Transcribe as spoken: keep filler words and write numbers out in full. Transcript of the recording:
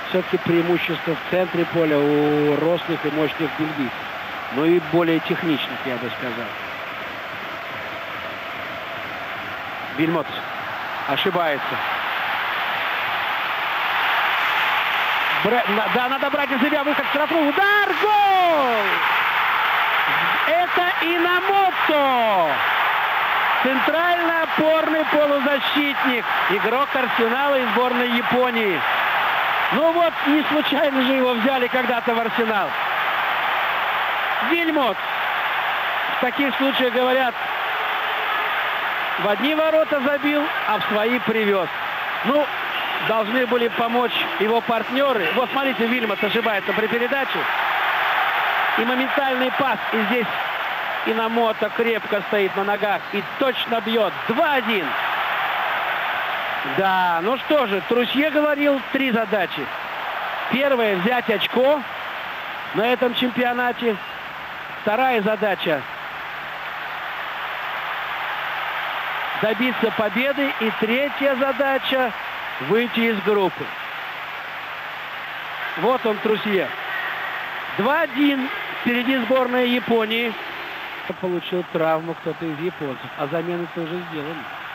все-таки преимущество в центре поля у рослых и мощных бельгийцев. Ну и более техничных, я бы сказал. Вильмот ошибается. Бра... Да, надо брать на себя выход в штрафную. Удар! Гол! Это Инамото! Центральный опорный полузащитник. Игрок Арсенала и сборной Японии. Ну вот, не случайно же его взяли когда-то в Арсенал. Вильмот. В таких случаях говорят, в одни ворота забил, а в свои привез. Ну, должны были помочь его партнеры. Вот, смотрите, Вильмот ошибается при передаче. И моментальный пас. И здесь Инамото крепко стоит на ногах и точно бьет. два один. Да, ну что же, Трусье говорил, три задачи. Первая — взять очко на этом чемпионате. Вторая задача — добиться победы. И третья задача — выйти из группы. Вот он, Трусье. два один. Впереди сборная Японии. Получил травму кто-то из японцев. А замены-то уже сделаны.